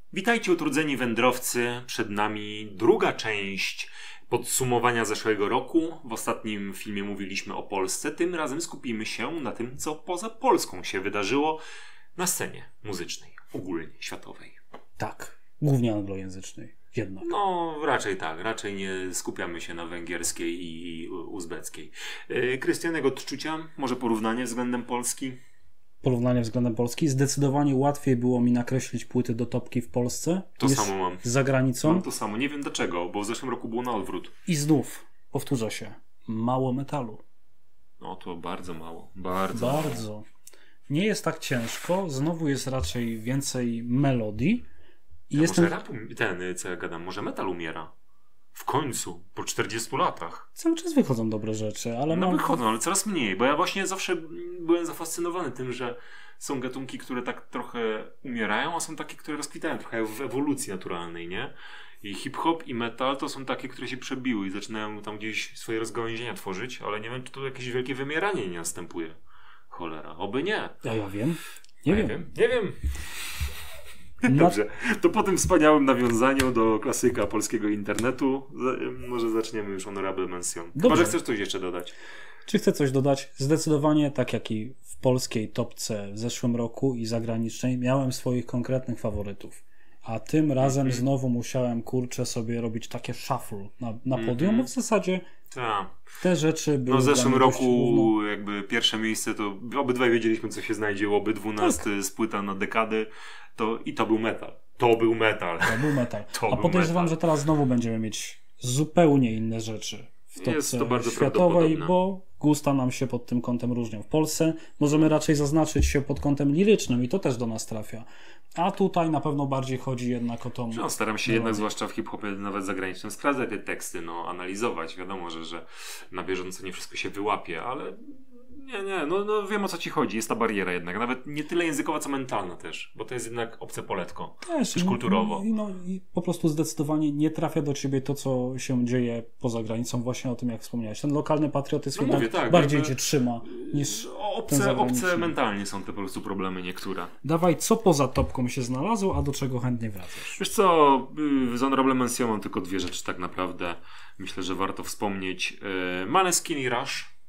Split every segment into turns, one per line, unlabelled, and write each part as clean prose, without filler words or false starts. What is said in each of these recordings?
Witajcie utrudzeni wędrowcy, przed nami druga część podsumowania zeszłego roku. W ostatnim filmie mówiliśmy o Polsce, tym razem skupimy się na tym, co poza Polską się wydarzyło na scenie muzycznej, ogólnie światowej.
Tak, głównie anglojęzycznej jednak.
No raczej tak, raczej nie skupiamy się na węgierskiej i uzbeckiej. Krystianego odczucia, może porównanie względem Polski?
Porównanie względem Polski. Zdecydowanie łatwiej było mi nakreślić płyty do topki w Polsce
To samo mam.
za granicą.
Mam to samo, nie wiem dlaczego, bo w zeszłym roku było na odwrót.
I znów, powtórzę się, mało metalu.
No to bardzo mało, bardzo mało.
Nie jest tak ciężko, znowu jest raczej więcej melodii. I
Może rap, co ja gadam, może metal umiera. W końcu, po 40 latach.
Cały czas wychodzą dobre rzeczy, ale
wychodzą, ale coraz mniej, bo ja właśnie zawsze byłem zafascynowany tym, że są gatunki, które tak trochę umierają, a są takie, które rozkwitają trochę w ewolucji naturalnej, nie? I hip-hop i metal to są takie, które się przebiły i zaczynają tam gdzieś swoje rozgałęzienia tworzyć, ale nie wiem, czy tu jakieś wielkie wymieranie nie następuje. Cholera, oby nie.
Ja wiem. Nie wiem.
Dobrze, to po tym wspaniałym nawiązaniu do klasyka polskiego internetu może zaczniemy już honorable mention. Może chcesz coś jeszcze dodać?
Czy chcę coś dodać? Zdecydowanie, tak jak i w polskiej topce w zeszłym roku i zagranicznej, miałem swoich konkretnych faworytów. A tym razem znowu musiałem, sobie robić takie shuffle na podium, bo w zasadzie te rzeczy były.
No w zeszłym roku jakby pierwsze miejsce to obydwaj wiedzieliśmy, co się znajdzie u obydwu nas z płyta na dekady. To był metal. To był metal.
A podejrzewam, że teraz znowu będziemy mieć zupełnie inne rzeczy w topce światowej, bo gusta nam się pod tym kątem różnią. W Polsce możemy raczej zaznaczyć się pod kątem lirycznym i to też do nas trafia. A tutaj na pewno bardziej chodzi jednak o tą...
No, staram się jednak, zwłaszcza w hip-hopie nawet zagranicznym, sprawdzać te teksty, analizować. Wiadomo, że na bieżąco nie wszystko się wyłapie, ale... Nie, no wiem, o co ci chodzi. Jest ta bariera jednak. Nawet nie tyle językowa, co mentalna też. Bo to jest jednak obce poletko. Też kulturowo.
I po prostu zdecydowanie nie trafia do ciebie to, co się dzieje poza granicą. Właśnie o tym, jak wspomniałeś. Ten lokalny patriotyzm bardziej cię trzyma niż
obce mentalnie są te po prostu problemy niektóre.
Dawaj, co poza topką się znalazło, a do czego chętnie wracasz?
Wiesz co, z honorable mention mam tylko dwie rzeczy tak naprawdę. Myślę, że warto wspomnieć. Måneskin i Rush.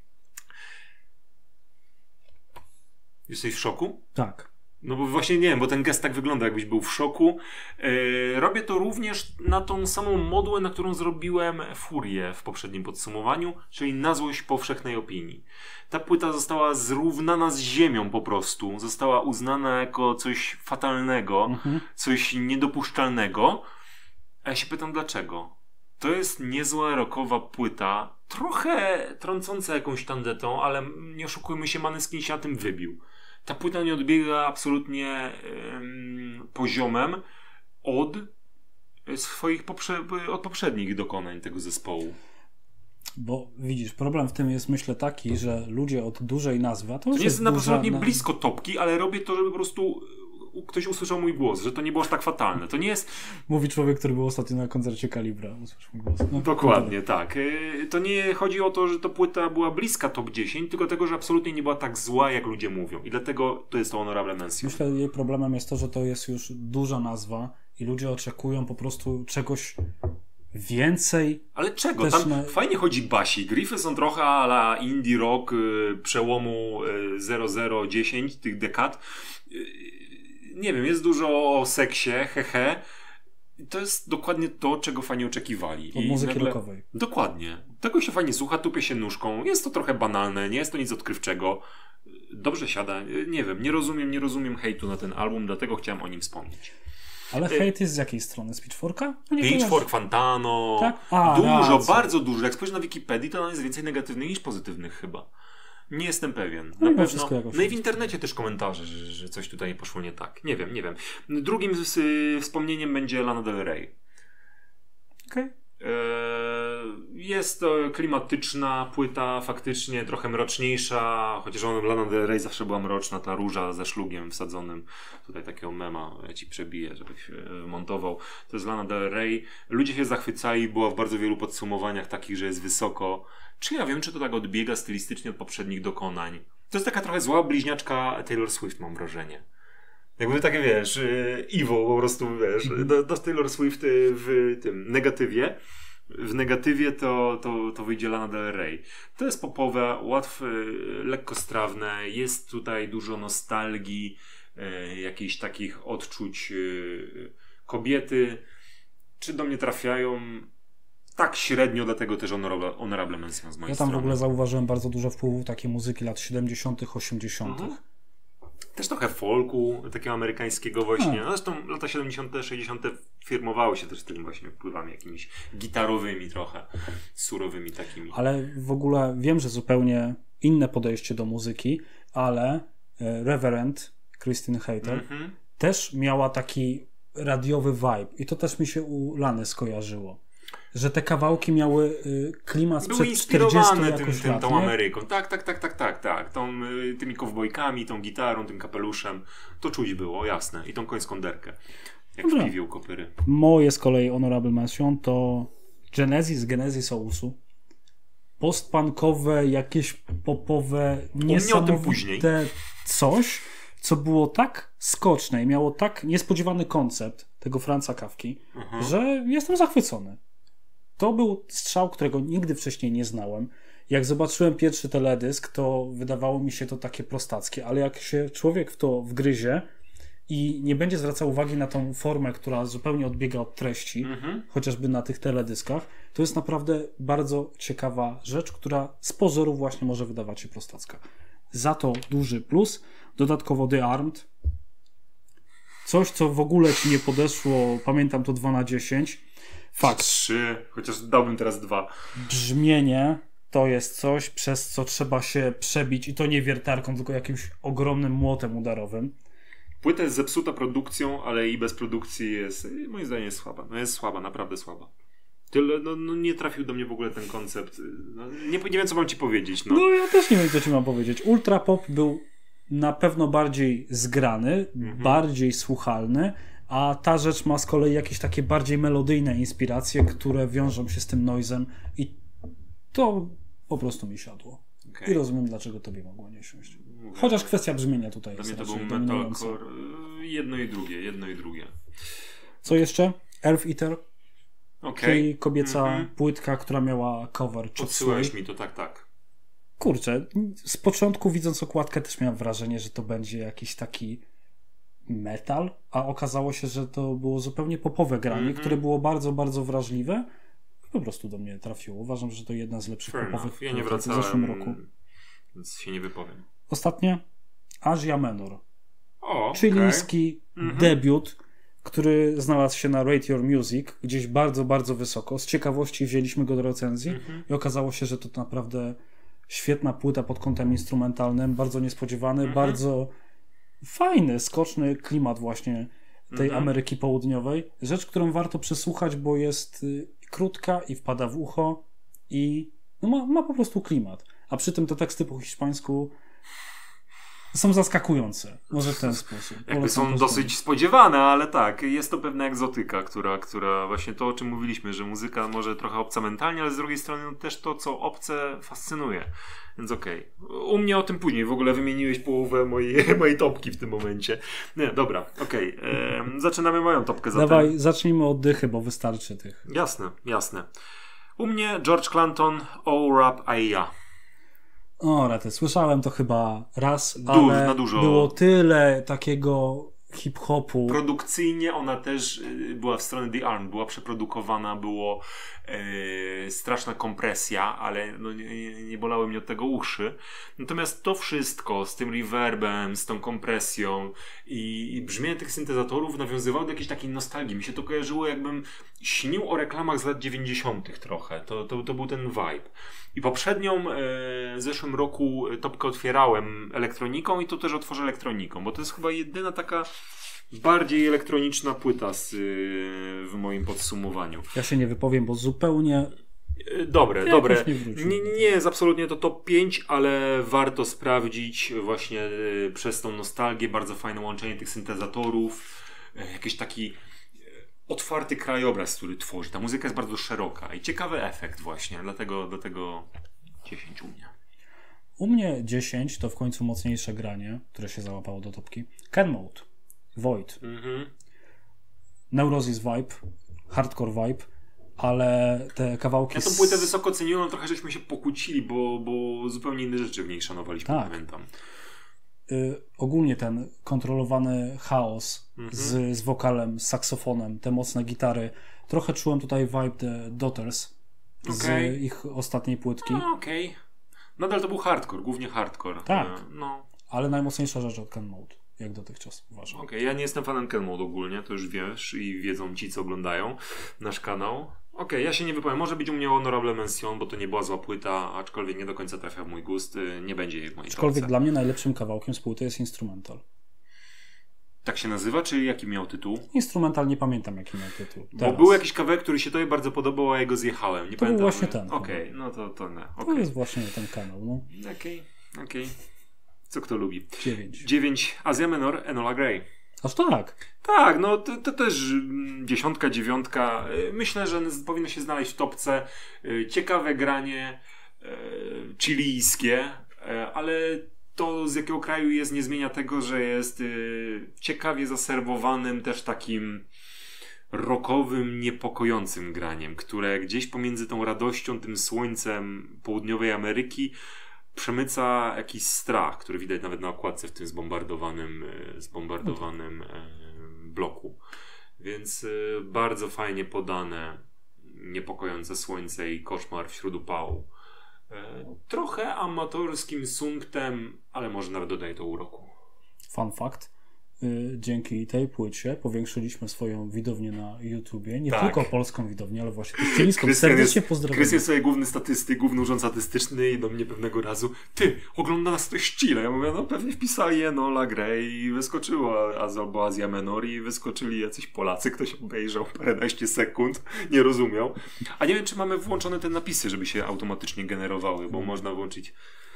Jesteś w szoku?
Tak.
No bo właśnie nie wiem, bo ten gest tak wygląda, jakbyś był w szoku. Robię to również na tą samą modłę, na którą zrobiłem Furię w poprzednim podsumowaniu, czyli na złość powszechnej opinii. Ta płyta została zrównana z ziemią po prostu. Została uznana jako coś fatalnego, coś niedopuszczalnego. A ja się pytam dlaczego. To jest niezła rockowa płyta, trochę trącąca jakąś tandetą, ale nie oszukujmy się, Måneskin się na tym wybił. Ta płyta nie odbiega absolutnie poziomem od swoich od poprzednich dokonań tego zespołu.
Bo widzisz, problem w tym jest, myślę, taki, że ludzie od dużej nazwy... A to
nie jest absolutnie blisko topki, ale robię to, żeby po prostu ktoś usłyszał mój głos, że to nie było aż tak fatalne. To nie jest...
Mówi człowiek, który był ostatnio na koncercie Kalibra. Usłyszał mój głos. No,
dokładnie, tak. To nie chodzi o to, że ta płyta była bliska top 10, tylko tego, że absolutnie nie była tak zła, jak ludzie mówią. I dlatego to jest to honorable mention.
Myślę, że jej problemem jest to, że to jest już duża nazwa i ludzie oczekują po prostu czegoś więcej.
Ale czego? Tam fajnie chodzi basik. Riffy są trochę a la indie rock przełomu 0010 tych dekad. Nie wiem, jest dużo o seksie, hehe. To jest dokładnie to, czego fani oczekiwali.
Od muzyki rockowej.
Dokładnie. Tego się fajnie słucha, tupie się nóżką. Jest to trochę banalne, nie jest to nic odkrywczego. Dobrze siada. Nie wiem, nie rozumiem hejtu na ten album, dlatego chciałem o nim wspomnieć.
Ale hejt jest z jakiej strony? Z Pitchforka?
Pitchfork, Fantano. Tak? Bardzo dużo. Jak spojrzysz na Wikipedii, to jest więcej negatywnych niż pozytywnych chyba. Nie jestem pewien. Na pewno. No i w internecie też komentarze, że coś tutaj poszło nie tak. Nie wiem. Drugim wspomnieniem będzie Lana Del Rey.
Okej.
Jest to klimatyczna płyta, faktycznie trochę mroczniejsza, chociaż Lana Del Rey zawsze była mroczna, ta róża ze szlugiem wsadzonym. Tutaj takiego mema, ja ci przebiję, żebyś montował. To jest Lana Del Rey. Ludzie się zachwycali, była w bardzo wielu podsumowaniach takich, że jest wysoko. Czy ja wiem, czy to tak odbiega stylistycznie od poprzednich dokonań? To jest taka trochę zła bliźniaczka Taylor Swift, mam wrażenie. Jakby takie, wiesz, Evo po prostu, wiesz, Does Taylor Swift w tym negatywie. W negatywie to wyjdzie Lana Del Rey. To jest popowe, łatwe, lekkostrawne, jest tutaj dużo nostalgii, jakichś takich odczuć kobiety. Czy do mnie trafiają? Tak średnio, dlatego też honorable mention z mojej strony.
Ja tam w ogóle zauważyłem bardzo dużo wpływu takiej muzyki lat 70., 80.
Też trochę folku, takiego amerykańskiego właśnie. No zresztą lata 70., 60. firmowały się też z tymi właśnie wpływami jakimiś gitarowymi trochę, surowymi takimi.
Ale w ogóle wiem, że zupełnie inne podejście do muzyki, ale Reverend Christine Hayter też miała taki radiowy vibe i to też mi się u Lany skojarzyło. Że te kawałki miały klimat sprzed 40 jakoś lat,
tą Ameryką. Tak. Tymi kowbojkami, tą gitarą, tym kapeluszem. To czuć było, jasne. I tą końską derkę. Jak w piwie u kopyry.
Moje z kolei honorable mention to Genesis Ousu. Postpunkowe, jakieś popowe, niesamowite coś, co było tak skoczne i miało tak niespodziewany koncept tego Franza Kafki, że jestem zachwycony. To był strzał, którego nigdy wcześniej nie znałem. Jak zobaczyłem pierwszy teledysk, to wydawało mi się to takie prostackie, ale jak się człowiek w to wgryzie i nie będzie zwracał uwagi na tą formę, która zupełnie odbiega od treści, chociażby na tych teledyskach, to jest naprawdę bardzo ciekawa rzecz, która z pozoru właśnie może wydawać się prostacka. Za to duży plus. Dodatkowo The Armed. Coś, co w ogóle ci nie podeszło, pamiętam to 2 na 10. Fakt.
3, chociaż dałbym teraz 2.
Brzmienie to jest coś, przez co trzeba się przebić i to nie wiertarką, tylko jakimś ogromnym młotem udarowym.
Płyta jest zepsuta produkcją, ale i bez produkcji jest, moim zdaniem jest słaba. No jest słaba, naprawdę słaba. Tyle, nie trafił do mnie w ogóle ten koncept. Nie wiem, co mam ci powiedzieć.
No ja też nie wiem, co ci mam powiedzieć. Ultra pop był na pewno bardziej zgrany, bardziej słuchalny, a ta rzecz ma z kolei jakieś takie bardziej melodyjne inspiracje, które wiążą się z tym noizem i to po prostu mi siadło. Okay. I rozumiem, dlaczego tobie mogło nie siąść. Chociaż kwestia brzmienia tutaj jest
raczej dominująca. Metalcore, jedno i drugie.
Co jeszcze? Earth Eater. Czyli kobieca płytka, która miała cover.
Podsyłałeś mi to, tak.
Kurczę, z początku widząc okładkę też miałem wrażenie, że to będzie jakiś taki metal, a okazało się, że to było zupełnie popowe granie, które było bardzo, bardzo wrażliwe i po prostu do mnie trafiło. Uważam, że to jedna z lepszych popowych
ja nie wracałem, w zeszłym roku. Więc się nie wypowiem.
Ostatnie Asia Menor. Chilijski debiut, który znalazł się na Rate Your Music, gdzieś bardzo, bardzo wysoko. Z ciekawości wzięliśmy go do recenzji i okazało się, że to naprawdę świetna płyta pod kątem instrumentalnym, bardzo niespodziewany, bardzo fajny, skoczny klimat właśnie tej Ameryki Południowej. Rzecz, którą warto przesłuchać, bo jest krótka i wpada w ucho i ma po prostu klimat. A przy tym te teksty po hiszpańsku są zaskakujące. Może w ten sposób.
Jakby są dosyć spodziewane, ale tak, jest to pewna egzotyka, która właśnie to, o czym mówiliśmy, że muzyka może trochę obca mentalnie, ale z drugiej strony też to, co obce, fascynuje. Więc okej. U mnie o tym później. W ogóle wymieniłeś połowę mojej topki w tym momencie. Nie, dobra, okej. Zaczynamy moją topkę zatem.
Dawaj, zacznijmy od dychy, bo wystarczy tych.
Jasne. U mnie George Clanton, Oh Rap Aia.
O, rety, słyszałem to chyba raz, ale było tyle takiego hip-hopu.
Produkcyjnie ona też była w stronę The Arm, była przeprodukowana, było straszna kompresja, ale nie bolały mnie od tego uszy. Natomiast to wszystko z tym reverbem, z tą kompresją i brzmienie tych syntezatorów nawiązywało do jakiejś takiej nostalgii. Mi się to kojarzyło, jakbym śnił o reklamach z lat 90. trochę. To był ten vibe. I poprzednią w zeszłym roku topkę otwierałem elektroniką i to też otworzę elektroniką, bo to jest chyba jedyna taka bardziej elektroniczna płyta w moim podsumowaniu.
Ja się nie wypowiem, bo zupełnie...
Dobre. Nie jest absolutnie to top 5, ale warto sprawdzić właśnie przez tą nostalgię, bardzo fajne łączenie tych syntezatorów, jakiś taki otwarty krajobraz, który tworzy. Ta muzyka jest bardzo szeroka i ciekawy efekt właśnie, dlatego 10 u mnie.
U mnie 10 to w końcu mocniejsze granie, które się załapało do topki. Ken Mode. Void. Neurosis vibe, hardcore vibe, ale te kawałki...
Ja tą płytę wysoko ceniłem, trochę żeśmy się pokłócili, bo zupełnie inne rzeczy w niej szanowaliśmy, pamiętam.
Ogólnie ten kontrolowany chaos z wokalem, z saksofonem, te mocne gitary. Trochę czułem tutaj vibe The Daughters z ich ostatniej płytki.
Okej. Nadal to był hardcore, głównie hardcore.
Tak, ale najmocniejsza rzecz od Ken Mode, jak dotychczas uważam.
Ja nie jestem fanem Ken Mode ogólnie, to już wiesz i wiedzą ci, co oglądają nasz kanał. Ja się nie wypowiem. Może być u mnie Honorable Mention, bo to nie była zła płyta, aczkolwiek nie do końca trafia w mój gust. Nie będzie jej w mojej
Aczkolwiek dla mnie najlepszym kawałkiem z płyty jest Instrumental.
Tak się nazywa, czy jaki miał tytuł?
Instrumental, nie pamiętam jaki miał tytuł.
Bo był jakiś kawałek, który się tobie bardzo podobał, a ja go zjechałem. Nie
to
pamiętam.
Był właśnie ten.
No to nie.
To jest właśnie ten kanał. No.
Okej. Co kto lubi?
9.
Asia Menor, Enola Gray.
Aż tak?
Tak, no to też 10, 9. Myślę, że powinno się znaleźć w topce. Ciekawe granie, chilijskie, ale to z jakiego kraju jest nie zmienia tego, że jest ciekawie zaserwowanym też takim rockowym, niepokojącym graniem, które gdzieś pomiędzy tą radością, tym słońcem południowej Ameryki przemyca jakiś strach, który widać nawet na okładce w tym zbombardowanym bloku. Więc bardzo fajnie podane niepokojące słońce i koszmar wśród upału. Trochę amatorskim sumptem, ale może nawet dodaje to uroku.
Fun fact. Dzięki tej płycie powiększyliśmy swoją widownię na YouTubie. Nie tylko polską widownię, ale właśnie chilijską. Serdecznie pozdrawiam.
Krystian jest sobie główny statystyk, główny urząd statystyczny i do mnie pewnego razu: ty, ogląda nas ktoś Chile. Ja mówię, no pewnie wpisali Enola Gray i wyskoczyło albo Asia Menor i wyskoczyli jacyś Polacy. Ktoś obejrzał paręnaście sekund, nie rozumiał. A nie wiem, czy mamy włączone te napisy, żeby się automatycznie generowały, bo można włączyć...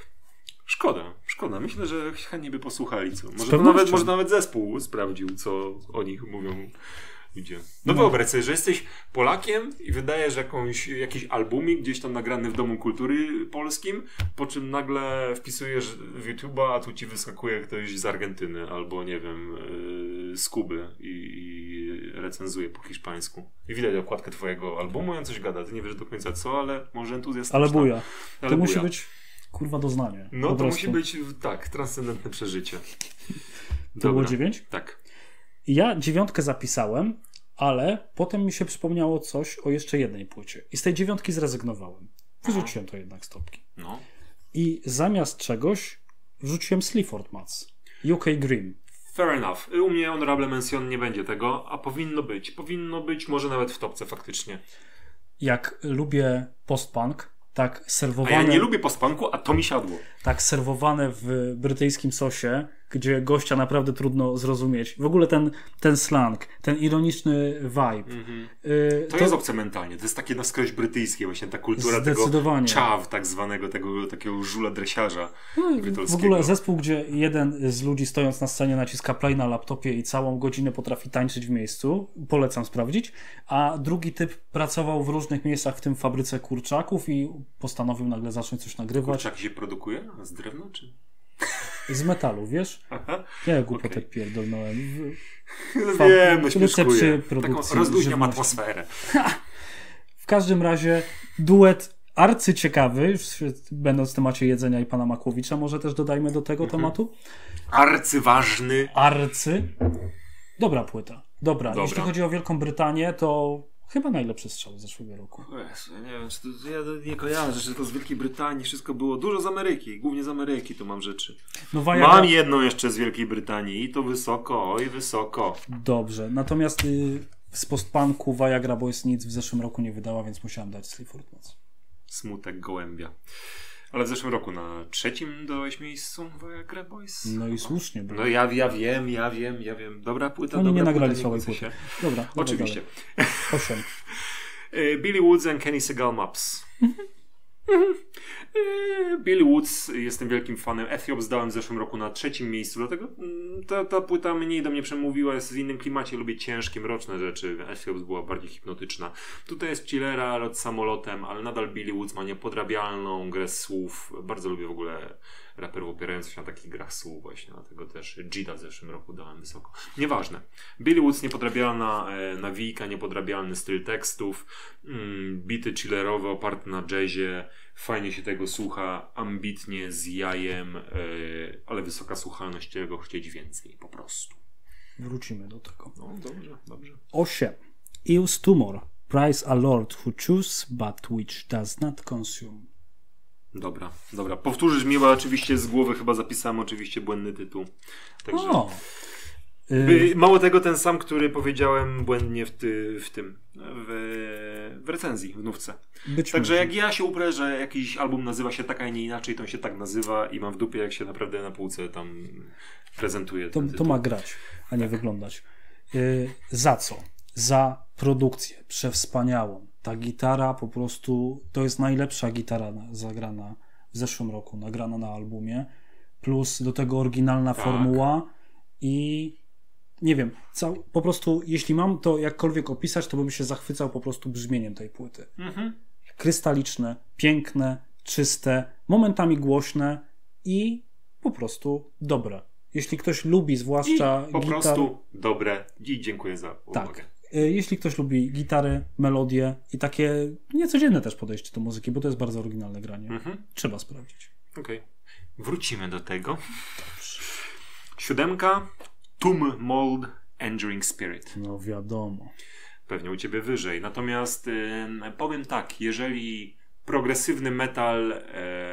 Szkoda. Myślę, że chętnie by posłuchali. Może nawet zespół sprawdził, co o nich mówią ludzie. No wyobraź sobie, że jesteś Polakiem i wydajesz jakiś albumik gdzieś tam nagrany w Domu Kultury Polskim, po czym nagle wpisujesz w YouTube'a, a tu ci wyskakuje ktoś z Argentyny albo nie wiem, z Kuby i recenzuje po hiszpańsku. I widać okładkę twojego albumu i on coś gada. Ty nie wiesz do końca co, ale może entuzjastyczna.
Ale buja. To musi być... Kurwa doznanie.
No to musi być, transcendentne przeżycie.
To było 9?
Tak.
Ja 9 zapisałem, ale potem mi się przypomniało coś o jeszcze jednej płycie. I z tej 9 zrezygnowałem. Wyrzuciłem to jednak z topki.
No.
I zamiast czegoś wrzuciłem Sleaford Mods. UK Grim.
Fair enough. U mnie Honorable Mention nie będzie tego, a powinno być. Powinno być, może nawet w topce faktycznie.
Jak lubię post-punk, tak serwowane...
A ja nie lubię post-punku, a to mi siadło.
Tak serwowane w brytyjskim sosie, gdzie gościa naprawdę trudno zrozumieć. W ogóle ten slang, ten ironiczny vibe.
To jest obce mentalnie. To jest takie na skroś brytyjskie właśnie ta kultura tego chav, tak zwanego, tego takiego żula dresiarza
w ogóle zespół, gdzie jeden z ludzi stojąc na scenie naciska play na laptopie i całą godzinę potrafi tańczyć w miejscu. Polecam sprawdzić. A drugi typ pracował w różnych miejscach, w tym w fabryce kurczaków i postanowił nagle zacząć coś nagrywać.
Kurczaki się produkuje? Z drewna czy...
Z metalu, wiesz?
Aha.
Ja głupotę pierdolnąłem.
Wiem, śmieszkuję. Taką rozluźniam atmosferę.
W każdym razie duet arcyciekawy, już będąc w temacie jedzenia i pana Makłowicza, może też dodajmy do tego tematu.
Arcyważny.
Dobra płyta. Dobra. Jeśli chodzi o Wielką Brytanię, to chyba najlepszy strzał z zeszłego roku.
Jezu, nie wiem, ja nie kojarzę, że to z Wielkiej Brytanii wszystko było. Dużo z Ameryki, głównie z Ameryki tu mam rzeczy. Mam jedną jeszcze z Wielkiej Brytanii i to wysoko, oj wysoko.
Dobrze, natomiast z postpunku Viagra Boys nic w zeszłym roku nie wydała, więc musiałem dać Sleaford Mods.
Smutek gołębia. Ale w zeszłym roku na 3. dałeś miejscu Viagra Boys.
No i słusznie.
No ja wiem. Dobra płyta.
Oni nie nagrali całej płyty. Dobra,
oczywiście.
8.
Billy Woods and Kenny Segal Maps. Billy Woods, jestem wielkim fanem. Ethiops dałem w zeszłym roku na 3. miejscu, dlatego ta płyta mniej do mnie przemówiła, jest w innym klimacie, lubię ciężkie, mroczne rzeczy. Ethiops była bardziej hipnotyczna. Tutaj jest chillera, lot samolotem, ale nadal Billy Woods ma niepodrabialną grę słów. Bardzo lubię w ogóle raperów opierających się na takich grach słów właśnie, dlatego też Gida w zeszłym roku dałem wysoko. Nieważne. Billy Woods niepodrabialna nawijka, niepodrabialny styl tekstów, bity chillerowe oparte na jazzie, fajnie się tego słucha, ambitnie, z jajem, ale wysoka słuchalność, czego chcieć więcej po prostu.
Wrócimy do tego.
No dobrze.
8. Eus Tumor. Price a lord who choose, but which does not consume.
Dobra. Powtórzysz mi, bo oczywiście z głowy chyba zapisałem oczywiście błędny tytuł. Także... Mało tego, ten sam, który powiedziałem błędnie w recenzji, w nówce. Także jak ja się uprę, że jakiś album nazywa się tak, a nie inaczej, to on się tak nazywa i mam w dupie, jak się naprawdę na półce tam prezentuje.
To ma grać, a nie wyglądać. Za co? Za produkcję przewspaniałą. Ta gitara po prostu to jest najlepsza gitara zagrana w zeszłym roku, nagrana na albumie, plus do tego oryginalna formuła i nie wiem, po prostu jeśli mam to jakkolwiek opisać, to bym się zachwycał po prostu brzmieniem tej płyty. Krystaliczne, piękne, czyste, momentami głośne i po prostu dobre. Jeśli ktoś lubi zwłaszcza
po prostu dobre i dziękuję za uwagę.
Tak. Jeśli ktoś lubi gitary, melodie i takie niecodzienne też podejście do muzyki, bo to jest bardzo oryginalne granie. Trzeba sprawdzić.
Okej. Wrócimy do tego. 7. Tomb Mold Enduring Spirit.
No wiadomo.
Pewnie u ciebie wyżej. Natomiast powiem tak, jeżeli progresywny metal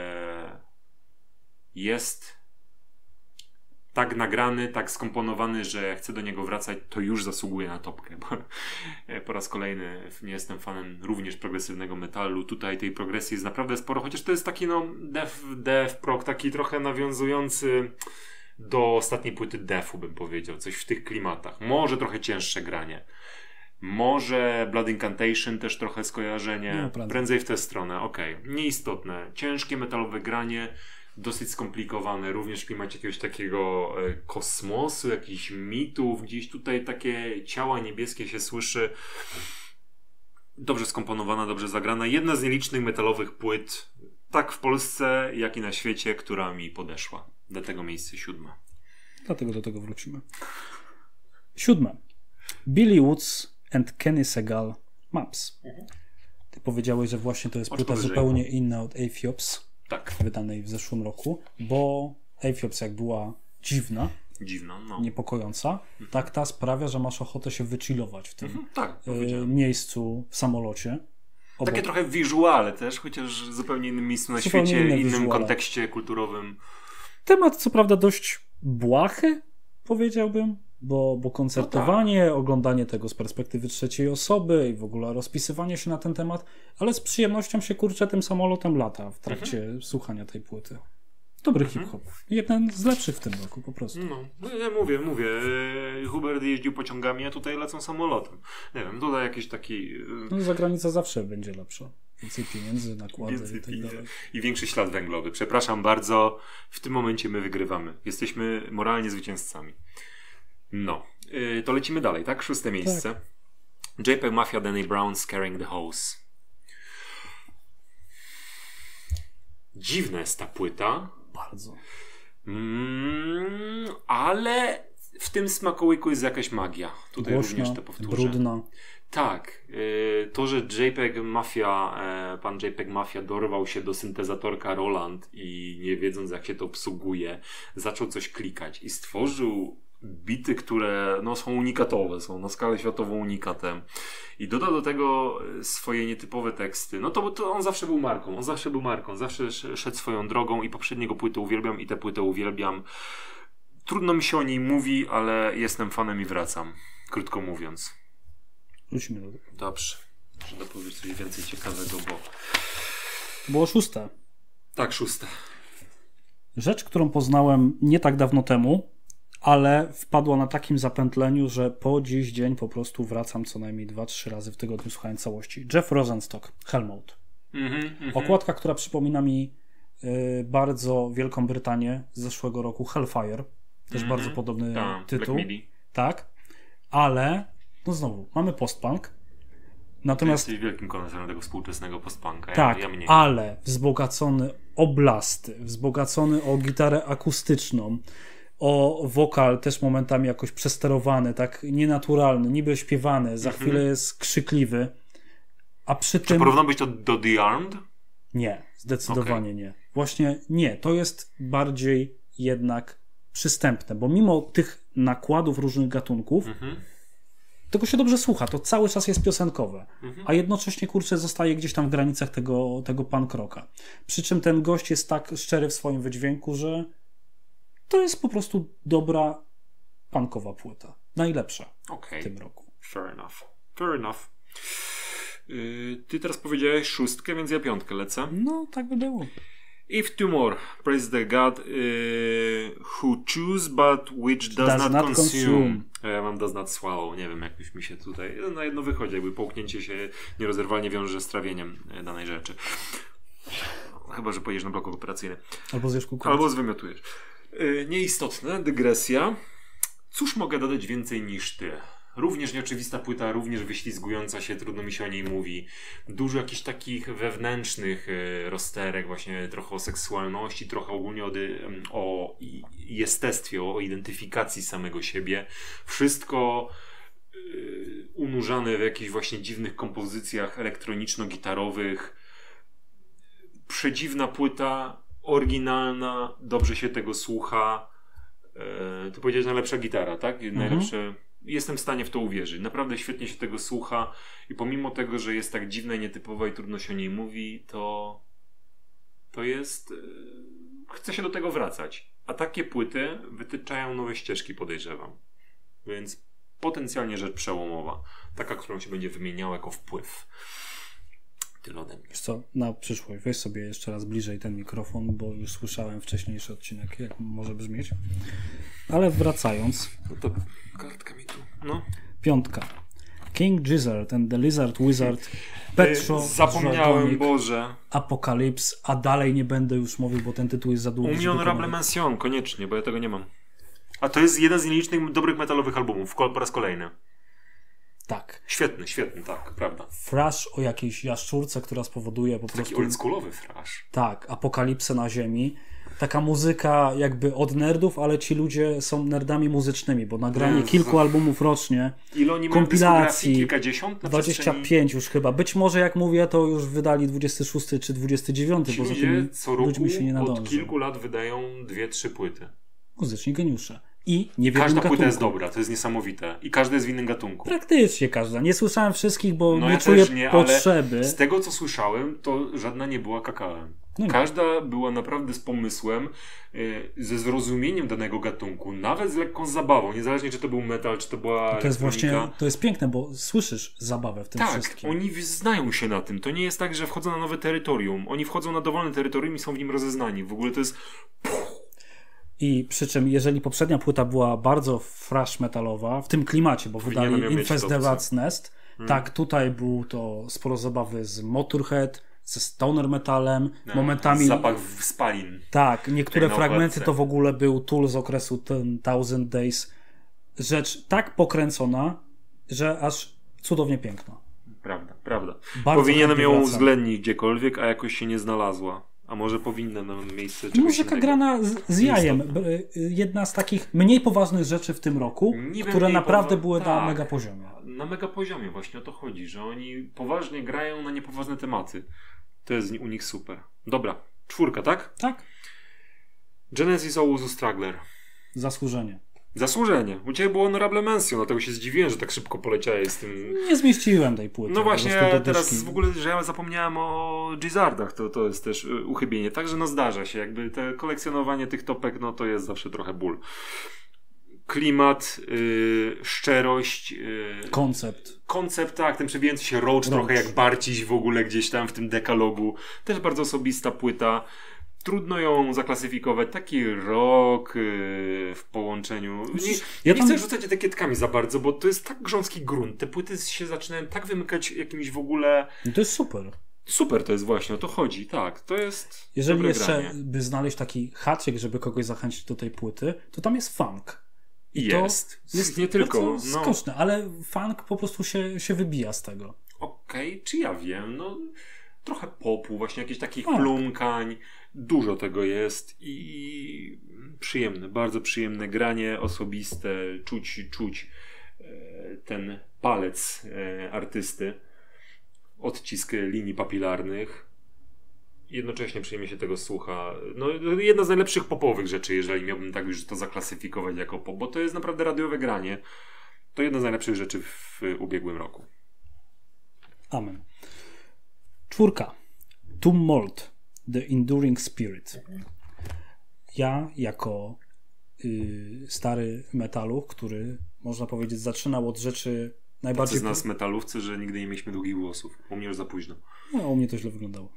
jest tak nagrany, tak skomponowany, że chcę do niego wracać, to już zasługuje na topkę, bo po raz kolejny nie jestem fanem również progresywnego metalu. Tutaj tej progresji jest naprawdę sporo, chociaż to jest taki death prog, taki trochę nawiązujący do ostatniej płyty Deathu, bym powiedział, coś w tych klimatach. Może trochę cięższe granie. Może Blood Incantation też trochę skojarzenie. No, prędzej w tę stronę, okej. Nieistotne. Ciężkie metalowe granie, dosyć skomplikowane, również w klimacie jakiegoś takiego kosmosu, jakichś mitów, gdzieś tutaj takie ciała niebieskie się słyszy. Dobrze skomponowana, dobrze zagrana. Jedna z nielicznych metalowych płyt, tak w Polsce, jak i na świecie, która mi podeszła. Dlatego miejsce 7.
Dlatego do tego wrócimy. 7. Billy Woods and Kenny Segal Maps. Ty powiedziałeś, że właśnie to jest płyta zupełnie inna od Aethiops.
Tak.
Wydanej w zeszłym roku, bo Aethiops jak była dziwna, niepokojąca, tak ta sprawia, że masz ochotę się wychillować w tym miejscu w samolocie.
Takie trochę wizuale też, chociaż w zupełnie innym miejscu na świecie, innym kontekście kulturowym.
Temat co prawda dość błahy, powiedziałbym, bo koncertowanie, oglądanie tego z perspektywy trzeciej osoby i w ogóle rozpisywanie się na ten temat, ale z przyjemnością się kurczę tym samolotem lata w trakcie słuchania tej płyty. Dobry hip-hop. Jeden z lepszych w tym roku po prostu.
No ja mówię. Hubert jeździł pociągami, a tutaj lecą samolotem. Nie wiem, tutaj jakiś taki...
No zagranica zawsze będzie lepsza. Więcej pieniędzy, nakłady i tak dalej.
I większy ślad węglowy. Przepraszam bardzo, w tym momencie my wygrywamy. Jesteśmy moralnie zwycięzcami. No, to lecimy dalej, tak? 6. miejsce. Tak. JPEG Mafia, Danny Brown, Scaring the Hose. Dziwna jest ta płyta.
Bardzo.
Ale w tym smakołyku jest jakaś magia. Tutaj
głośna,
również to powtórzę.
Brudna.
Tak. To, że pan JPEG Mafia dorwał się do syntezatorka Roland i nie wiedząc jak się to obsługuje, zaczął coś klikać i stworzył bity, które są unikatowe, są na skalę światową unikatem i dodał do tego swoje nietypowe teksty, to on zawsze był marką, zawsze szedł swoją drogą i poprzedniego płytę uwielbiam i tę płytę uwielbiam. Trudno mi się o niej mówi, ale jestem fanem i wracam, krótko mówiąc.
Wrócimy do tego.
Dobrze. Muszę dopowiedzieć coś więcej ciekawego, bo...
Było 6.
Tak, 6.
Rzecz, którą poznałem nie tak dawno temu, ale wpadła na takim zapętleniu, że po dziś dzień po prostu wracam co najmniej 2-3 razy w tygodniu słuchając całości. Jeff Rosenstock, Hellmouth. Okładka, która przypomina mi bardzo Wielką Brytanię z zeszłego roku, Hellfire. Też bardzo podobny tytuł. Tak, ale znowu, mamy postpunk Natomiast
ty jesteś wielkim koneserem tego współczesnego post-punka.
Tak,
ja mniej.
ale wzbogacony o blasty, wzbogacony o gitarę akustyczną, o wokal też momentami jakoś przesterowany, tak nienaturalny, niby śpiewany, za chwilę jest krzykliwy, a przy tym...
Czy porównałbyś to do The Armed?
Nie, zdecydowanie nie. Właśnie nie, to jest bardziej jednak przystępne, bo mimo tych nakładów różnych gatunków tego się dobrze słucha, to cały czas jest piosenkowe, a jednocześnie, kurczę, zostaje gdzieś tam w granicach tego punk rocka. Przy czym ten gość jest tak szczery w swoim wydźwięku, że to jest po prostu dobra punkowa płyta. Najlepsza w tym roku.
Fair enough. Ty teraz powiedziałeś 6, więc ja 5 lecę.
No, tak by było.
If two more, praise the God who choose but which does not consume. Ja mam does not swallow. Nie wiem, jakbyś mi się tutaj na jedno wychodzi, jakby połknięcie się nierozerwalnie wiąże z trawieniem danej rzeczy. Chyba, że pojedziesz na blok operacyjny.
Albo zjesz kukurydzę.
Albo zwymiotujesz. Nieistotne, dygresja. Cóż mogę dodać więcej niż ty? Również nieoczywista płyta, również wyślizgująca się, trudno mi się o niej mówi. Dużo jakichś takich wewnętrznych rozterek, właśnie trochę o seksualności, trochę ogólnie o jestestwie, o identyfikacji samego siebie. Wszystko unurzane w jakichś właśnie dziwnych kompozycjach elektroniczno-gitarowych. Przedziwna płyta, oryginalna, dobrze się tego słucha. Ty powiedziałeś najlepsza gitara, tak? Najlepsze... Jestem w stanie w to uwierzyć. Naprawdę świetnie się tego słucha i pomimo tego, że jest tak dziwna i nietypowa i trudno się o niej mówi, to jest... Chce się do tego wracać. A takie płyty wytyczają nowe ścieżki, podejrzewam. Więc potencjalnie rzecz przełomowa. Taka, którą się będzie wymieniała jako wpływ. Tyle ode mnie.
Wiesz co, na przyszłość weź sobie jeszcze raz bliżej ten mikrofon, bo już słyszałem wcześniejszy odcinek, jak może brzmieć. Ale wracając...
No to kartka mi tu. No.
5. King Gizzard and the Lizard Wizard, Petro,
zapomniałem, Boże.
Apocalypse, a dalej nie będę już mówił, bo ten tytuł jest za długi.
Honorable Mention, koniecznie, bo ja tego nie mam. A to jest jeden z nielicznych dobrych metalowych albumów, po raz kolejny.
Tak.
Świetny, tak, prawda.
Thrash o jakiejś jaszczurce, która spowoduje po prostu...
Taki oldschoolowy thrash.
Tak, apokalipsę na ziemi. Taka muzyka jakby od nerdów, ale ci ludzie są nerdami muzycznymi, bo nagranie kilku albumów rocznie,
ile oni
kompilacji,
kilkadziesiąt na
25
przestrzeni...
już chyba. Być może jak mówię, to już wydali 26 czy 29,
ci
bo za
ludzie
tymi
co roku
ludźmi się nie nadąży.
od kilku lat wydają 2-3 płyty.
Muzyczni geniusze. I nie w
każda płyta jest dobra, to jest niesamowite. I każda jest w innym gatunku.
Praktycznie każda. Nie słyszałem wszystkich, bo
no
nie
ja
czuję
nie,
potrzeby.
Ale z tego, co słyszałem, to żadna nie była kakałem. Każda była naprawdę z pomysłem, ze zrozumieniem danego gatunku, nawet z lekką zabawą, niezależnie czy to był metal, czy to była
to jest właśnie, to jest piękne, bo słyszysz zabawę w tym wszystkim.
Tak, oni znają się na tym. To nie jest tak, że wchodzą na nowe terytorium. Oni wchodzą na dowolne terytorium i są w nim rozeznani. W ogóle to jest...
I przy czym, jeżeli poprzednia płyta była bardzo thrash metalowa, w tym klimacie, bo wydali Infest the Rat's Nest, tak, tutaj był to sporo zabawy z Motorhead, ze stoner metalem, momentami...
Zapach spalin.
Tak, niektóre fragmenty to w ogóle był Tool z okresu 1000 Days. Rzecz tak pokręcona, że aż cudownie piękna.
Prawda. Powinienem ją uwzględnić gdziekolwiek, a jakoś się nie znalazła. A może powinna na miejsce czegoś
muzyka
innego.
grana z jajem. Jedna z takich mniej poważnych rzeczy w tym roku, które naprawdę były na mega poziomie.
Na mega poziomie właśnie o to chodzi, że oni poważnie grają na niepoważne tematy. To jest u nich super. Dobra, 4, tak?
Tak.
Genesis Owusu Struggler. Zasłużenie. U Ciebie było Honorable Mention, dlatego się zdziwiłem, że tak szybko poleciałeś z tym...
Nie zmieściłem tej płyty.
No właśnie, ja teraz w ogóle, że ja zapomniałem o Gizzardach, to jest też uchybienie. Także no zdarza się, jakby te kolekcjonowanie tych topek, no to jest zawsze trochę ból. Klimat, szczerość. Koncept, tak, ten przebijający się Roach, trochę jak Barciś w ogóle gdzieś tam w tym dekalogu. Też bardzo osobista płyta. Trudno ją zaklasyfikować. Taki rock w połączeniu. Nie chcę rzucać etykietkami za bardzo, bo to jest tak grząski grunt. Te płyty się zaczynają tak wymykać jakimś w ogóle...
No to jest super.
Super to jest właśnie, o to chodzi. Tak, to jest
jeżeli jeszcze
granie.
By znaleźć taki haczyk, żeby kogoś zachęcić do tej płyty, to tam jest funk. I
jest nie tylko.
Skoczne, ale funk po prostu się wybija z tego.
okej, czy ja wiem, no trochę popu, właśnie jakichś takich plumkań, dużo tego jest i przyjemne, bardzo przyjemne granie osobiste, czuć ten palec artysty, odcisk linii papilarnych. Jednocześnie przyjemnie się tego słucha. No, jedna z najlepszych popowych rzeczy, jeżeli miałbym tak już to zaklasyfikować jako pop, bo to jest naprawdę radiowe granie. To jedna z najlepszych rzeczy w ubiegłym roku.
Amen. 4. Tomb Mold, The Enduring Spirit. Ja jako stary metaluch, który można powiedzieć zaczynał od rzeczy najbardziej...
Tacy z nas metalówcy, że nigdy nie mieliśmy długich włosów. U mnie już za późno.
No, u mnie to źle wyglądało.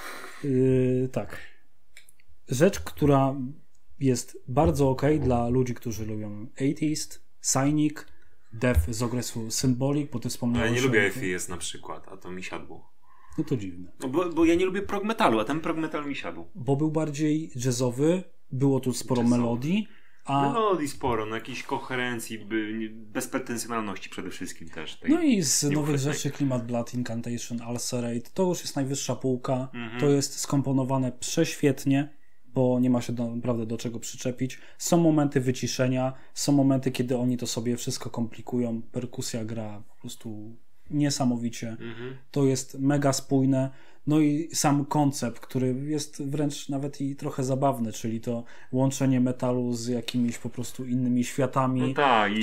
Tak. Rzecz, która jest bardzo okej dla ludzi, którzy lubią Atheist, Cynic, Death z okresu Symbolic, bo ty wspomniałeś...
Ja nie lubię Atheist na przykład, a to mi siadło.
No to dziwne.
No bo ja nie lubię prog metalu, a ten prog metal mi siadł.
Bo był bardziej jazzowy, było tu sporo melodii,
melodii sporo, no jakiejś koherencji, bezpretensjonalności przede wszystkim też.
No i z nowych rzeczy Klimat Blood, Incantation, Ulcerate, to już jest najwyższa półka, to jest skomponowane prześwietnie, bo nie ma się naprawdę do czego przyczepić. Są momenty wyciszenia, są momenty, kiedy oni to sobie wszystko komplikują, perkusja gra po prostu niesamowicie. To jest mega spójne. No i sam koncept, który jest wręcz nawet i trochę zabawny, czyli to łączenie metalu z jakimiś po prostu innymi światami.
No tak,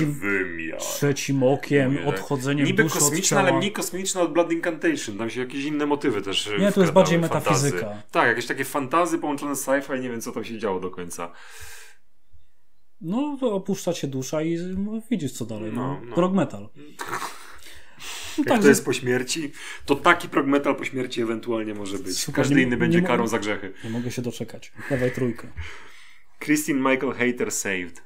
trzecim okiem, odchodzeniem
niby
duszy
kosmiczne,
od ciała.
ale mniej kosmiczne od Blood Incantation. Tam się jakieś inne motywy też
nie, to jest bardziej metafizyka.
Fantazy. Tak, jakieś takie fantazy połączone z sci-fi, nie wiem co tam się działo do końca.
No, to opuszcza się dusza i widzisz co dalej. Prog metal.
Jak tak, to jest po śmierci, to taki prog metal po śmierci ewentualnie może być. Super, każdy inny będzie karą za grzechy.
Nie mogę się doczekać. Dawaj 3.
Christine Michael Hater Saved.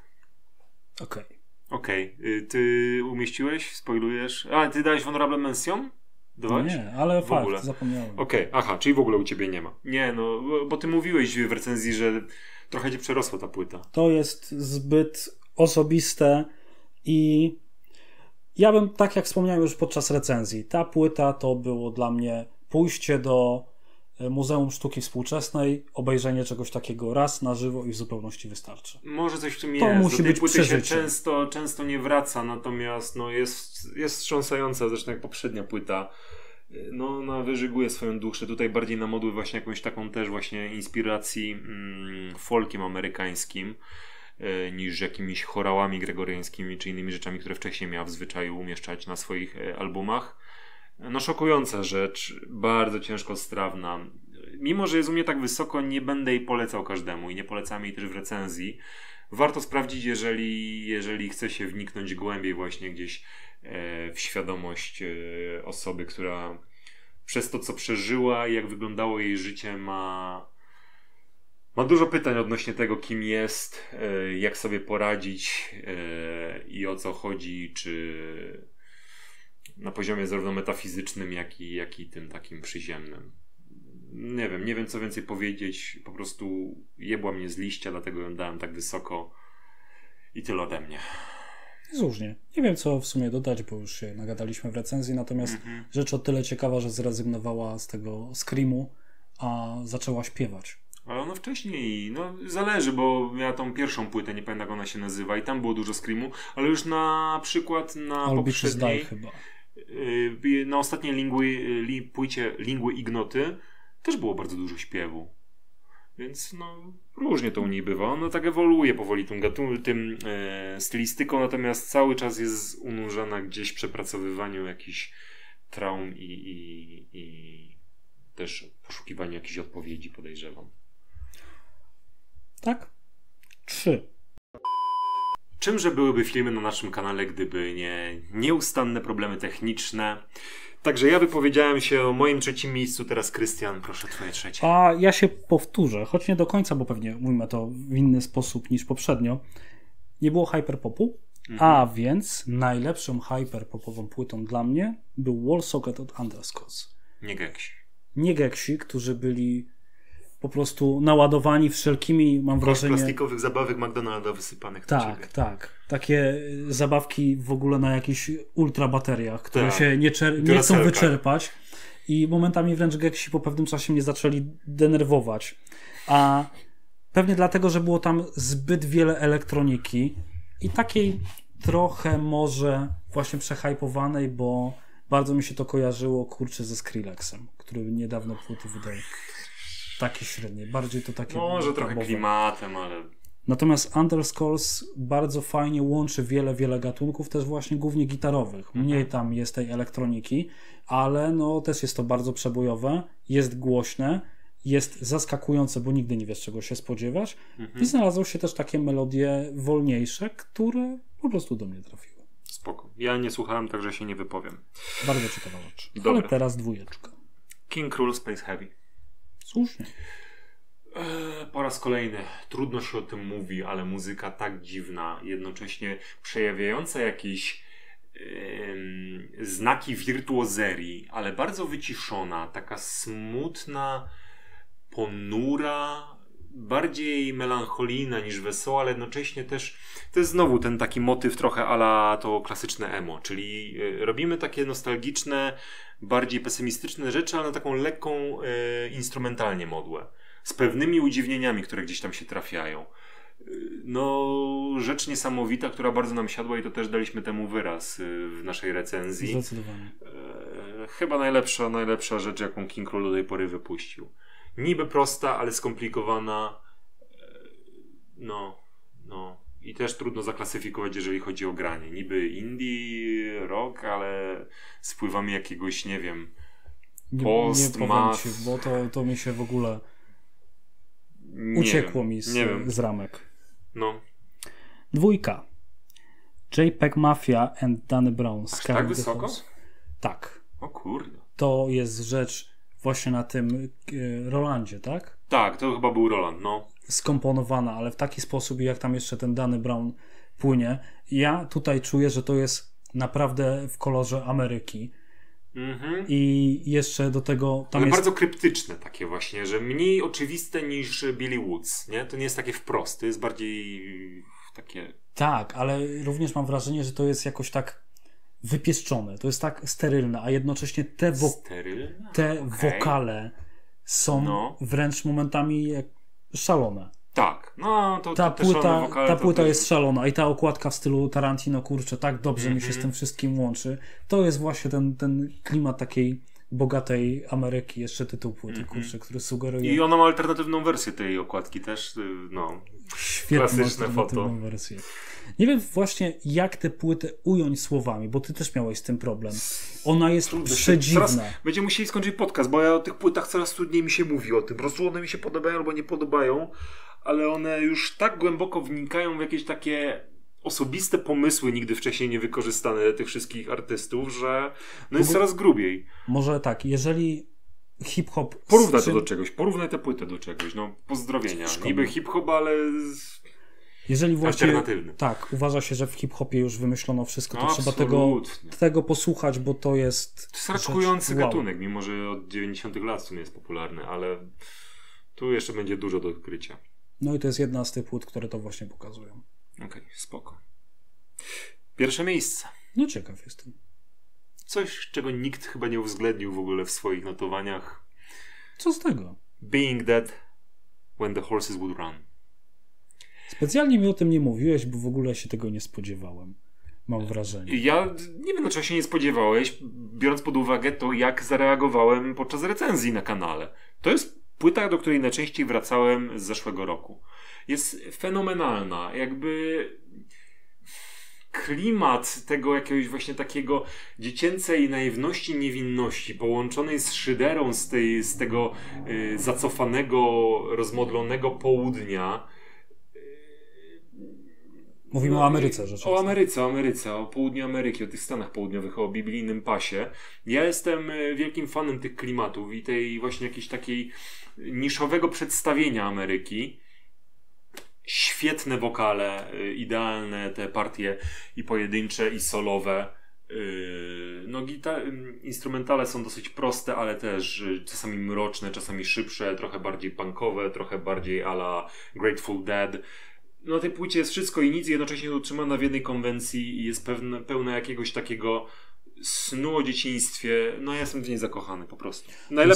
Okej.
Ty umieściłeś? Spoilujesz? A, ty dałeś Honorable Mention? Dawałeś?
Nie, ale fakt, zapomniałem.
Aha, czyli w ogóle u ciebie nie ma. Nie, no, bo ty mówiłeś w recenzji, że trochę cię przerosła ta płyta.
To jest zbyt osobiste i ja bym, tak jak wspomniałem już podczas recenzji, ta płyta to było dla mnie pójście do Muzeum Sztuki Współczesnej, obejrzenie czegoś takiego raz na żywo i w zupełności wystarczy.
Może coś w tym
to
jest.
Musi
do tej
być
płyty się
przeżycie.
często nie wraca, natomiast no jest wstrząsająca, zresztą jak poprzednia płyta. No, ona wyżyguje swoją duszę. Tutaj bardziej na modły właśnie jakąś taką też właśnie inspiracji folkiem amerykańskim niż jakimiś chorałami gregoriańskimi czy innymi rzeczami, które wcześniej miała w zwyczaju umieszczać na swoich albumach. No szokująca rzecz, bardzo ciężko strawna. Mimo że jest u mnie tak wysoko, nie będę jej polecał każdemu i nie polecam jej też w recenzji. Warto sprawdzić, jeżeli chce się wniknąć głębiej właśnie gdzieś w świadomość osoby, która przez to, co przeżyła i jak wyglądało jej życie, ma dużo pytań odnośnie tego, kim jest, jak sobie poradzić i o co chodzi, czy na poziomie zarówno metafizycznym, jak i tym takim przyziemnym. Nie wiem co więcej powiedzieć, po prostu jebła mnie z liścia, dlatego ją dałem tak wysoko i tyle ode mnie.
Słusznie. Nie wiem co w sumie dodać, bo już się nagadaliśmy w recenzji, natomiast rzecz o tyle ciekawa, że zrezygnowała z tego screamu, a zaczęła śpiewać.
Ale ona wcześniej, no zależy, bo miała tą pierwszą płynę, nie pamiętam jak ona się nazywa i tam było dużo screamu, ale już na przykład na poprzedniej,
chyba.
Na ostatniej płycie Lingui Ignoty też było bardzo dużo śpiewu. Więc no różnie to u niej bywa. Ona tak ewoluuje powoli tym stylistyką, natomiast cały czas jest unurzana gdzieś w przepracowywaniu jakichś traum i też poszukiwaniu jakichś odpowiedzi, podejrzewam.
Tak? 3.
Czymże byłyby filmy na naszym kanale, gdyby nie nieustanne problemy techniczne? Także ja wypowiedziałem się o moim trzecim miejscu, teraz Krystian, proszę twoje trzecie.
A ja się powtórzę, choć nie do końca, bo pewnie mówimy to w inny sposób niż poprzednio. Nie było hyperpopu, a więc najlepszą hyperpopową płytą dla mnie był Wall Socket od Underscores.
Nie Geksi.
Nie Geksi, którzy byli po prostu naładowani wszelkimi, mam wrażenie...
plastikowych zabawek McDonalda wysypanych.
Tak. Takie zabawki w ogóle na jakichś ultra bateriach, które się nie chcą wyczerpać i momentami wręcz geksi po pewnym czasie mnie zaczęli denerwować. A pewnie dlatego, że było tam zbyt wiele elektroniki i takiej trochę może właśnie przehajpowanej, bo bardzo mi się to kojarzyło, ze Skrillexem, który niedawno płyty wydał. Takie średnie, bardziej to takie...
Może trochę klimatem, ale...
Natomiast Underscores bardzo fajnie łączy wiele gatunków, też właśnie głównie gitarowych. Mniej tam jest tej elektroniki, ale no też jest to bardzo przebojowe, jest głośne, jest zaskakujące, bo nigdy nie wiesz, czego się spodziewać. I znalazły się też takie melodie wolniejsze, które po prostu do mnie trafiły.
Spoko. Ja nie słuchałem, także się nie wypowiem.
Bardzo ciekawa rzecz. Dobra. Ale teraz 2.
King Krul Space Heavy.
Słusznie.
Po raz kolejny. Trudno się o tym mówi, ale muzyka tak dziwna, jednocześnie przejawiająca jakieś znaki wirtuozerii, ale bardzo wyciszona, taka smutna, ponura, bardziej melancholijna niż wesoła, ale jednocześnie też to jest znowu ten taki motyw trochę a la to klasyczne emo, czyli robimy takie nostalgiczne, bardziej pesymistyczne rzeczy, ale na taką lekką instrumentalnie modłę. Z pewnymi udziwnieniami, które gdzieś tam się trafiają. No, rzecz niesamowita, która bardzo nam siadła i to też daliśmy temu wyraz w naszej recenzji.
Zdecydowanie.
Chyba najlepsza rzecz, jaką King Krul do tej pory wypuścił. Niby prosta, ale skomplikowana. No. I też trudno zaklasyfikować, jeżeli chodzi o granie. Niby indie, rock, ale z wpływami jakiegoś, nie wiem, post,
nie powiem ci, bo to mi się w ogóle uciekło mi z ramek.
No.
2. JPEG Mafia and Danny Brown.
Aż tak wysoko?
Tak.
O kurde.
To jest rzecz właśnie na tym Rolandzie, tak?
Tak, to chyba był Roland, no.
Skomponowana, ale w taki sposób, jak tam jeszcze ten Danny Brown płynie. Ja tutaj czuję, że to jest naprawdę w kolorze Ameryki. I jeszcze do tego tam
ale
jest...
bardzo kryptyczne takie właśnie, że mniej oczywiste niż Billy Woods, nie? To nie jest takie wprost, to jest bardziej takie...
Tak, ale również mam wrażenie, że to jest jakoś tak wypieszczone, to jest tak sterylne, a jednocześnie te wokale są wręcz momentami szalone.
Tak, no to
ta płyta jest szalona i ta okładka w stylu Tarantino, kurczę, tak dobrze mi się z tym wszystkim łączy. To jest właśnie ten klimat takiej bogatej Ameryki, jeszcze tytuł płyty, kurczę, który sugeruje...
I ona ma alternatywną wersję tej okładki też, no.
Świetną klasyczne foto. Wersję. Nie wiem właśnie, jak tę płytę ująć słowami, bo ty też miałeś z tym problem. Ona jest przedziwna.
Teraz będziemy musieli skończyć podcast, bo ja o tych płytach coraz trudniej mi się mówi o tym. Po prostu one mi się podobają albo nie podobają, ale one już tak głęboko wnikają w jakieś takie osobiste pomysły nigdy wcześniej niewykorzystane tych wszystkich artystów, że no jest coraz grubiej.
Może tak, jeżeli hip-hop...
Porównaj tę płytę do czegoś, no pozdrowienia. Niby hip-hop, ale...
Jeżeli właśnie
alternatywny.
Tak, uważa się, że w hip-hopie już wymyślono wszystko, to trzeba tego posłuchać, bo to jest...
To jest raczkujący gatunek, mimo że od 90 lat w sumie jest popularny, ale tu jeszcze będzie dużo do odkrycia.
No i to jest jedna z tych płyt, które to właśnie pokazują.
Okej, spoko. Pierwsze miejsce.
No ciekaw jestem.
Coś, czego nikt chyba nie uwzględnił w ogóle w swoich notowaniach.
Co z tego?
Being Dead When the Horses Would Run.
Specjalnie mi o tym nie mówiłeś, bo w ogóle się tego nie spodziewałem. Mam wrażenie.
Ja nie wiem, czego się nie spodziewałeś, biorąc pod uwagę to, jak zareagowałem podczas recenzji na kanale. To jest płyta, do której najczęściej wracałem z zeszłego roku. Jest fenomenalna. Jakby klimat tego jakiegoś właśnie takiego dziecięcej naiwności, niewinności, połączonej z szyderą z tego zacofanego, rozmodlonego południa.
Mówimy o Ameryce rzeczywiście.
O Ameryce, o południu Ameryki, o tych Stanach Południowych, o biblijnym pasie. Ja jestem wielkim fanem tych klimatów i tej właśnie jakiejś takiej niszowego przedstawienia Ameryki. Świetne wokale, idealne te partie i pojedyncze, i solowe. No instrumentale są dosyć proste, ale też czasami mroczne, czasami szybsze, trochę bardziej punkowe, trochę bardziej a la Grateful Dead. Na tej płycie jest wszystko i nic, jednocześnie utrzymana w jednej konwencji i jest pełna jakiegoś takiego snu o dzieciństwie. No ja jestem w niej zakochany po prostu.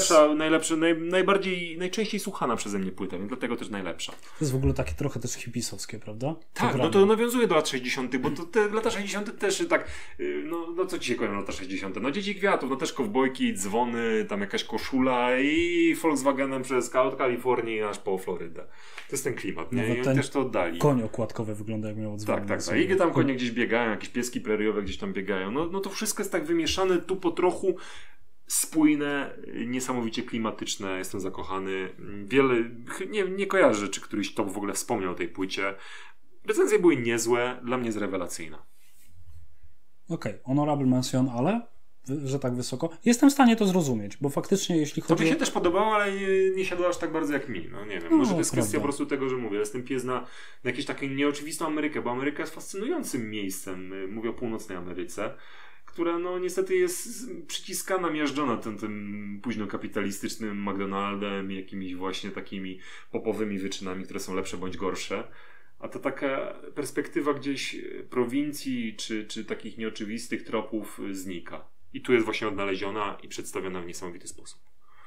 Najczęściej słuchana przeze mnie płyta, więc dlatego też najlepsza.
To jest w ogóle takie trochę też hipisowskie, prawda?
Tak, no to nawiązuje do lat 60., bo to te lata 60. też tak, no co ci się kojarzą lata 60. No Dzieci Kwiatów, no też kowbojki, dzwony, tam jakaś koszula i Volkswagenem przez Kalifornię aż po Florydę. To jest ten klimat, nie? I oni też to oddali.
Konie okładkowe wygląda jak miało dzwony.
Tak. I tam konie gdzieś biegają, jakieś pieski preriowe gdzieś tam biegają. No to wszystko jest tak wymieszane tu po trochu, spójne, niesamowicie klimatyczne. Jestem zakochany. Nie kojarzę rzeczy, któryś to w ogóle wspomniał o tej płycie. Recenzje były niezłe, dla mnie jest rewelacyjna.
Okej, honorable mention, ale że tak wysoko. Jestem w stanie to zrozumieć, bo faktycznie jeśli chodzi...
To mi się też podobało, ale nie siadło aż tak bardzo jak mi. No nie wiem, może to jest kwestia po prostu tego, że mówię, jestem pies na jakąś taką nieoczywistą Amerykę, bo Ameryka jest fascynującym miejscem. Mówię o północnej Ameryce, która no niestety jest przyciskana, miażdżona tym późno kapitalistycznym McDonaldem, jakimiś właśnie takimi popowymi wyczynami, które są lepsze bądź gorsze. A to taka perspektywa gdzieś prowincji czy takich nieoczywistych tropów znika. I tu jest właśnie odnaleziona i przedstawiona w niesamowity sposób.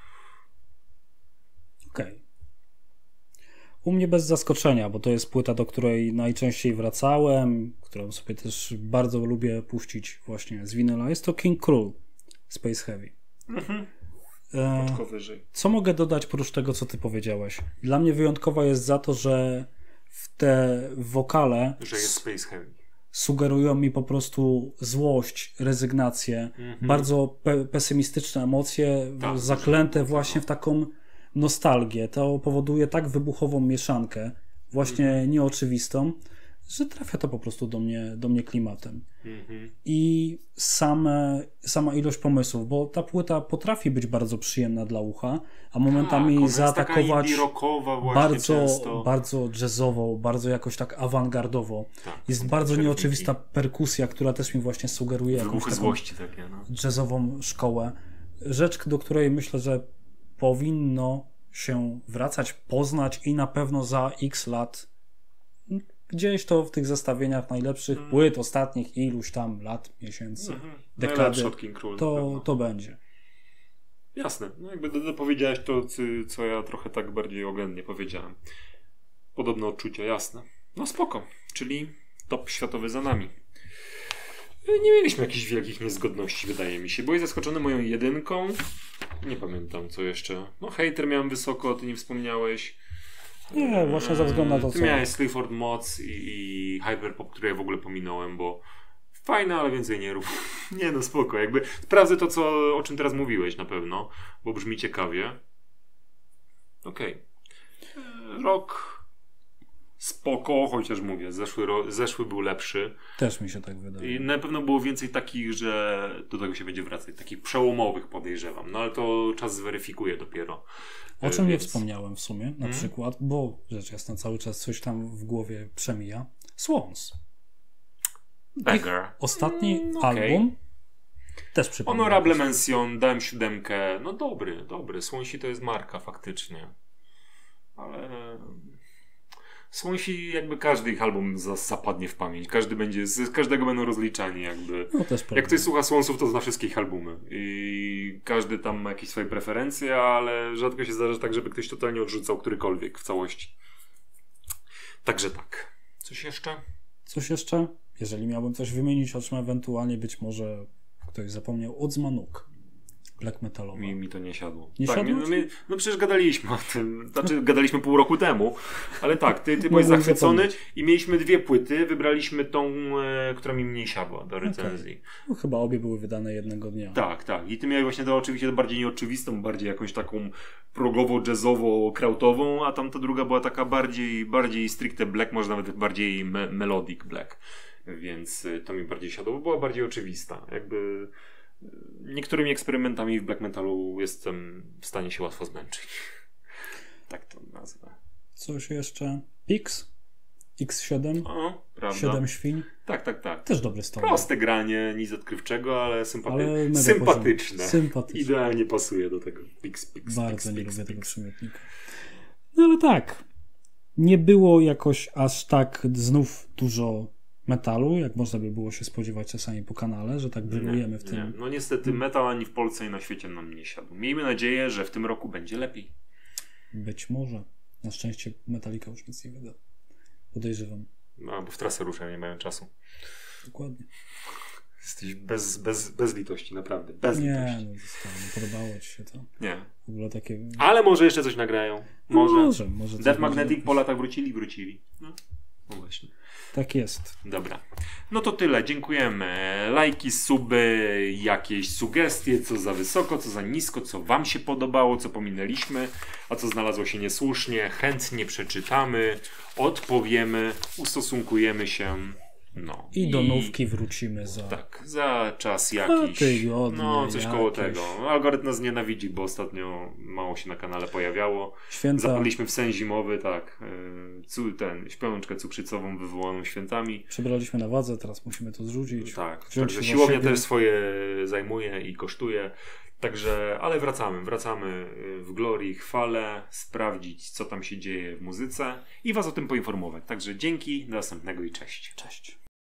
Okej. U mnie bez zaskoczenia, bo to jest płyta, do której najczęściej wracałem, którą sobie też bardzo lubię puścić właśnie z winyla. Jest to King Krul, Space Heavy. Co mogę dodać oprócz tego, co ty powiedziałeś? Dla mnie wyjątkowa jest za to, że w te wokale
że jest Space Heavy.
Sugerują mi po prostu złość, rezygnację, bardzo pesymistyczne emocje, zaklęte właśnie w taką nostalgię. To powoduje tak wybuchową mieszankę, właśnie nieoczywistą, że trafia to po prostu do mnie klimatem. I sama ilość pomysłów, bo ta płyta potrafi być bardzo przyjemna dla ucha, a momentami zaatakować bardzo jazzowo, bardzo jakoś tak awangardowo. Jest bardzo nieoczywista perkusja, która też mi właśnie sugeruje jakąś taką
złości takie,
jazzową szkołę. Rzecz, do której myślę, że powinno się wracać, poznać i na pewno za x lat gdzieś to w tych zestawieniach najlepszych płyt ostatnich iluś tam lat, miesięcy, dekady, to będzie.
Jasne. No jakby dopowiedziałeś to, co ja trochę tak bardziej oględnie powiedziałem. Podobne odczucia, jasne. No spoko. Czyli top światowy za nami. Nie mieliśmy jakichś wielkich niezgodności, wydaje mi się. Byłeś zaskoczony moją jedynką. Nie pamiętam, co jeszcze. No Hater miałem wysoko, ty nie wspomniałeś.
Nie, właśnie ze względu na to,
ty miałeś Sleaford Mods i Hyperpop, które ja w ogóle pominąłem, bo fajne, ale więcej nie rób. Nie no, spoko. Jakby sprawdzę to, o czym teraz mówiłeś na pewno, bo brzmi ciekawie. Okej. Rok spoko, chociaż mówię, zeszły był lepszy.
Też mi się tak wydaje.
I na pewno było więcej takich, że do tego się będzie wracać. Takich przełomowych podejrzewam. No ale to czas zweryfikuje dopiero.
O czym nie wspomniałem w sumie, na przykład, bo rzecz jasna cały czas coś tam w głowie przemija. Swans.
Beggar.
Ostatni album też przypomnę.
Honorable mention, dałem 7. No dobry. Swansi to jest marka faktycznie. Ale Swansi jakby każdy ich album zapadnie w pamięć. Z każdego będą rozliczani jakby.
No, też
jak ktoś słucha Swansów, to zna wszystkie ich albumy. I każdy tam ma jakieś swoje preferencje, ale rzadko się zdarza tak, żeby ktoś totalnie odrzucał którykolwiek w całości. Także tak. Coś jeszcze?
Jeżeli miałbym coś wymienić, o czym ewentualnie być może ktoś zapomniał, Odzmanuk. Black metalowa.
Mi to nie siadło.
Nie siadło?
No przecież gadaliśmy o tym. Znaczy gadaliśmy pół roku temu, ale tak, ty byłeś zachwycony i mieliśmy 2 płyty, wybraliśmy tą, która mi mniej siadła do recenzji.
Okay. No, chyba obie były wydane jednego dnia.
Tak. I ty miałeś właśnie oczywiście bardziej nieoczywistą, bardziej jakąś taką progowo-jazzowo-krautową, a tamta druga była taka bardziej stricte black, może nawet bardziej melodic black. Więc to mi bardziej siadło, bo była bardziej oczywista. Jakby niektórymi eksperymentami w black metalu jestem w stanie się łatwo zmęczyć. Tak to nazwę.
Coś jeszcze? Pix? X7?
prawda?
7 świń.
Tak.
Też dobry standard.
Proste granie, nic odkrywczego, ale sympatyczne.
Sympatyczne.
Idealnie pasuje do tego.
Bardzo nie lubię tego przymiotnika. No ale tak. Nie było jakoś aż tak znów dużo metalu, jak można by było się spodziewać czasami po kanale, że tak brylujemy w tym.
Nie. No niestety metal ani w Polsce i na świecie nam nie siadł. Miejmy nadzieję, że w tym roku będzie lepiej.
Być może. Na szczęście Metallica już nic nie wyda. Podejrzewam.
No, bo w trasę ruszają, nie mają czasu.
Dokładnie.
Jesteś bez litości, naprawdę. Bez litości.
Nie podobało ci się to.
Nie.
W ogóle takie...
Ale może jeszcze coś nagrają. Może Death Magnetic po latach wrócili. No właśnie.
Tak jest.
Dobra. No to tyle. Dziękujemy. Lajki, suby, jakieś sugestie, co za wysoko, co za nisko, co wam się podobało, co pominęliśmy, a co znalazło się niesłusznie. Chętnie przeczytamy, odpowiemy, ustosunkujemy się. No.
I do nówki wrócimy
za czas jakiś.
Tygodnie,
no, coś koło tego. Algorytm nas nienawidzi, bo ostatnio mało się na kanale pojawiało.
Święta.
Zapadliśmy w sen zimowy, tak. Śpiączkę cukrzycową wywołaną świętami.
Przebraliśmy na wadze, teraz musimy to zrzucić.
Tak, także siłownia też swoje zajmuje i kosztuje. Także, ale wracamy w glorii, chwale, sprawdzić, co tam się dzieje w muzyce i was o tym poinformować. Także dzięki, do następnego i cześć.
Cześć.